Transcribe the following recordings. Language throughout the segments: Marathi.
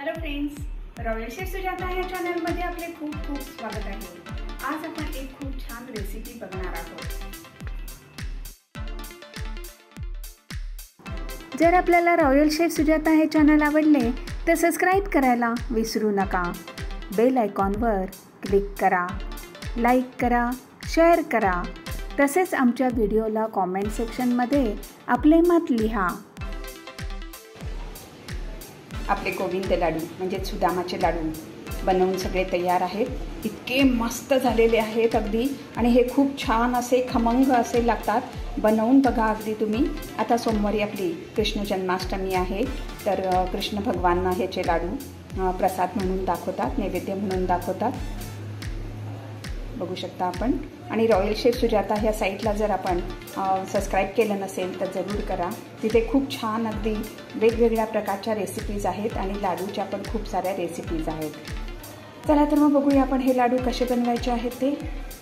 Hello friends, royal chef Sujata या चॅनलमध्ये आपले खूप खूप स्वागत आहे। आज आपण एक खूप छान रेसिपी बघणार आहोत। जर आपल्याला रॉयल शेफ सुजाता हे चॅनल आवडले तर सबस्क्राइब करायला विसरू नका। बेल आयकॉनवर क्लिक करा, लाईक करा, शेअर करा। तसेच आमच्या व्हिडिओला कॉमेंट सेक्शनमध्ये आपले मत लिहा। आपले गोविंद लाडू म्हणजे सुदामाचे लाडू बनवून सगळे तयार आहेत। इतके मस्त झालेले आहेत अगदी, आणि हे खूप छान असे खमंग असे लागतात। बनवून बघा अगदी तुम्ही। आता सोमवारी आपली कृष्ण जन्माष्टमी आहे, तर कृष्ण भगवानना ह्याचे लाडू प्रसाद म्हणून दाखवतात, नैवेद्य म्हणून दाखवतात। बघू शकता आपण। आणि रॉयल शेफ सुजाता ह्या साईटला जर आपण सबस्क्राइब केलं नसेल तर जरूर करा। तिथे खूप छान अगदी वेगवेगळ्या प्रकारच्या रेसिपीज आहेत आणि लाडूच्या पण खूप साऱ्या रेसिपीज आहेत। चला तर मग बघूया आपण हे लाडू कसे बनवायचे आहेत ते।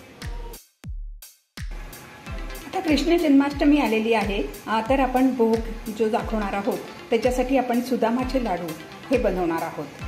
आता कृष्ण जन्माष्टमी आलेली आहे, तर आपण भोग जो दाखवणार आहोत त्याच्यासाठी आपण सुदामाचे लाडू हे बनवणार आहोत।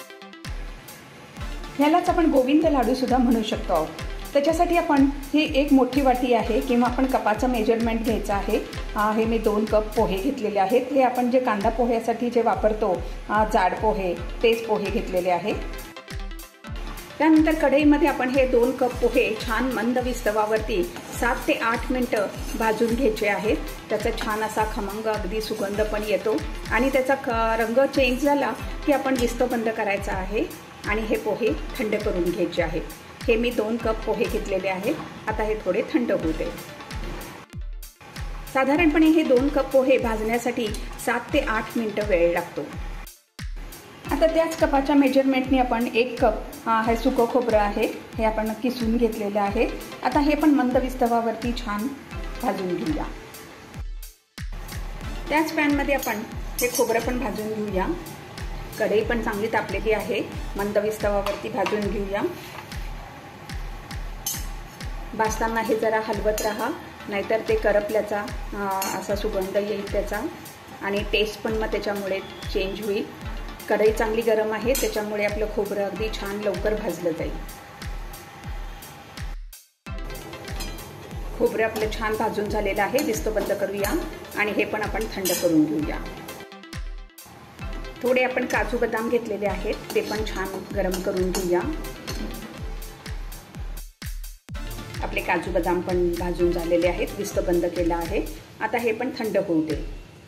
ह्यालाच आपण गोविंद लाडू सुद्धा म्हणू शकतो। त्याच्यासाठी आपण ही एक मोठी वाटी आहे किंवा आपण कपाचं मेजरमेंट घ्यायचं आहे। हे मी 2 कप पोहे घेतलेले आहेत। हे आपण जे कांदा पोह्यासाठी जे वापरतो जाड पोहे, तेच पोहे घेतलेले आहेत। त्यानंतर कढईमध्ये आपण हे 2 कप पोहे छान मंद विस्तवावरती 7 ते 8 मिनिटं भाजून घ्यायचे आहेत। त्याचा छान असा खमंग अगदी सुगंध पण येतो, आणि त्याचा रंग चेंज झाला की आपण विस्तव बंद करायचा आहे आणि हे पोहे थंड करून घ्यायचे आहेत। हे मी 2 कप पोहे घेतलेले आहेत। आता हे थोडे थंड होऊ दे। साधारणपणे हे 2 कप पोहे भाजण्यासाठी 7 ते 8 मिनिटं वेळ लागतो। आता त्याच कपाच्या मेजरमेंटने आपण 1 कप हे सुकं खोबरं आहे, हे आपण किसून घेतलेलं आहे। आता हे पण मंद विस्तवावरती छान भाजून घेऊया। त्याच पॅनमध्ये आपण हे खोबरं पण भाजून घेऊया। कढई पण चांगली तापलेली आहे, मंद विस्तवावरती भाजून घेऊया। भाजताना हे जरा हलवत राहा, नाहीतर ते करपल्याचा असा सुगंध येईल त्याचा, आणि टेस्ट पण मग त्याच्यामुळे चेंज होईल। कढई चांगली गरम आहे, त्याच्यामुळे आपलं खोबरं अगदी छान लवकर भाजलं जाईल। खोबरं आपलं छान भाजून झालेलं आहे। विस्तव बंद करूया आणि हे पण आपण थंड करून घेऊया। थोडे आपण काजू बदाम घेतलेले आहेत, ते पण छान गरम करून घेऊया। आपले काजू बदाम पण भाजून झालेले आहेत, विस्तव बंद केला आहे। आता हे पण थंड होऊ दे।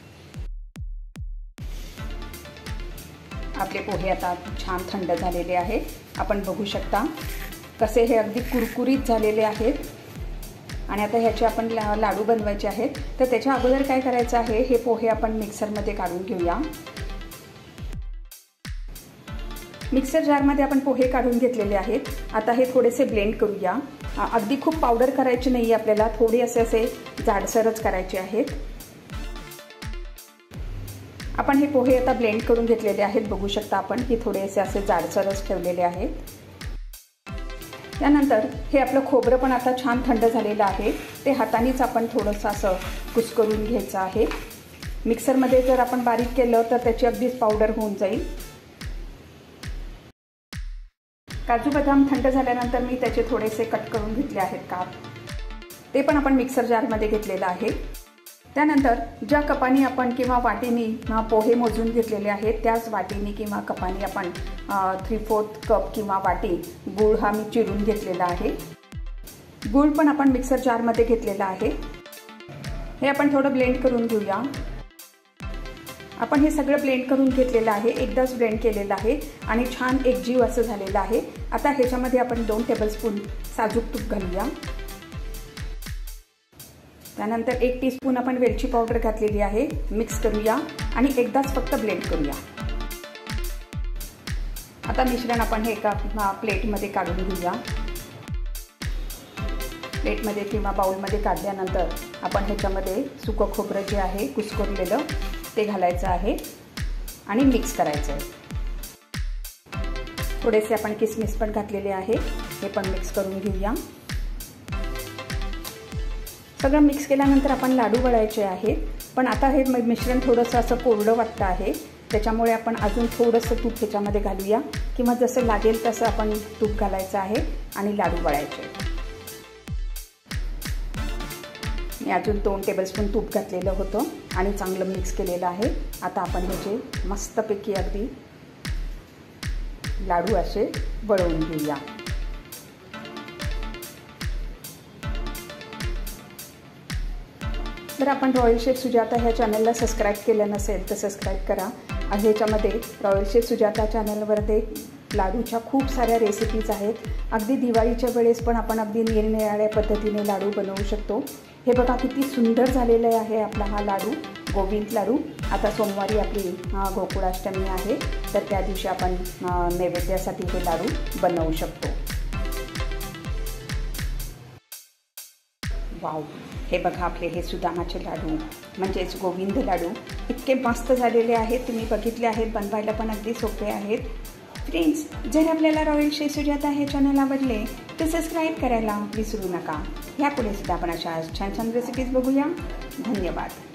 आपले पोहे आता छान थंड झालेले आहेत। आपण बघू शकता कसे हे अगदी कुरकुरीत झालेले आहेत। आणि आता ह्याचे आपण लाडू बनवायचे आहेत, तर त्याच्या अगोदर काय करायचं आहे, हे पोहे आपण मिक्सरमध्ये काढून घेऊया। मिक्सर जारमध्ये आपण पोहे काढून घेतलेले आहेत। आता हे थोडेसे ब्लेंड करूया। अगदी खूप पावडर करायची नाही आपल्याला, थोडे असे जाडसरच करायचे आहेत। आपण हे पोहे आता ब्लेंड करून घेतलेले आहेत। बघू शकता आपण की थोडेसे असे जाडसरच ठेवलेले आहेत। त्यानंतर हे आपलं खोबरं पण आता छान थंड झालेलं आहे, ते हातानेच आपण थोडंसं असं कुस्करून घ्यायचं आहे। मिक्सरमध्ये जर आपण बारीक केलं तर त्याची अगदीच पावडर होऊन जाईल। काजू बदाम थंड झाल्यानंतर मी त्याचे थोडेसे कट करून घेतले आहेत काप, ते पण आपण मिक्सर जारमध्ये घेतलेलं आहे। त्यानंतर ज्या कपाने आपण किंवा वाटीने पोहे मोजून घेतलेले आहेत, त्याच वाटीने किंवा कपाने आपण 3/4 कप किंवा वाटी गूळ हा मी चिरून घेतलेला आहे। गूळ पण आपण मिक्सर जारमध्ये घेतलेला आहे। हे आपण थोडं ब्लेंड करून घेऊया। आपण हे सगळं ब्लेंड करून घेतलेलं आहे, एकदाच ब्लेंड केलेलं आहे आणि छान एकजीव असं झालेलं आहे। आता ह्याच्यामध्ये आपण 2 टेबलस्पून साजूक तूप घालूया। त्यानंतर 1 टीस्पून आपण वेलची पावडर घातलेली आहे। मिक्स करूया आणि एकदाच फक्त ब्लेंड करूया। आता मिश्रण आपण हे एका प्लेटमध्ये काढून घेऊया। प्लेटमध्ये किंवा बाउलमध्ये काढल्यानंतर आपण ह्याच्यामध्ये सुकं खोबरं जे आहे कुस्करलेलं ते घालायचं आहे आणि मिक्स करायचं आहे। थोडेसे आपण किसमिस पण घातलेले आहे, हे पण मिक्स करून घेऊया। सगळं मिक्स केल्यानंतर आपण लाडू वळायचे आहेत, पण आता हे मिश्रण थोडंसं असं कोरडं वाटतं आहे, त्याच्यामुळे आपण अजून थोडंसं तूप ह्याच्यामध्ये घालूया किंवा जसं लागेल तसं आपण तूप घालायचं आहे आणि लाडू वळायचे. मी अजून 2 टेबलस्पून तूप घातलेलं होतं आणि चांगलं मिक्स केलेलं आहे. आता आपण ह्याचे मस्तपैकी अगदी लाडू असे वळवून घेऊया. जर आपण रॉयल शेफ सुजाता ह्या चॅनलला सबस्क्राईब केलं नसेल तर सबस्क्राईब करा. आणि ह्याच्यामध्ये रॉयल शेफ सुजाता चॅनलवर ते लाडूच्या खूप साऱ्या रेसिपीज आहेत. अगदी दिवाळीच्या वेळेस पण आपण अगदी निरनिराळ्या पद्धतीने लाडू बनवू शकतो. हे बघा किती सुंदर झालेलं आहे आपला हा लाडू, गोविंद लाडू. आता सोमवारी आपली गोकुळाष्टमी आहे, तर त्या दिवशी आपण नैवेद्यासाठी हे लाडू बनवू शकतो. वाव, हे बघा आपले हे सुदामाचे लाडू म्हणजेच गोविंद लाडू इतके मस्त झालेले आहेत. तुम्ही बघितले आहेत, बनवायला पण अगदी सोपे आहेत. फ्रेंड्स, जर आपल्याला रॉयल शेफ सुजाता हे चॅनल आवडले तर सबस्क्राईब करायला विसरू नका. ह्यापुढे सुद्धा आपण अशा छान छान रेसिपीज बघूया. धन्यवाद.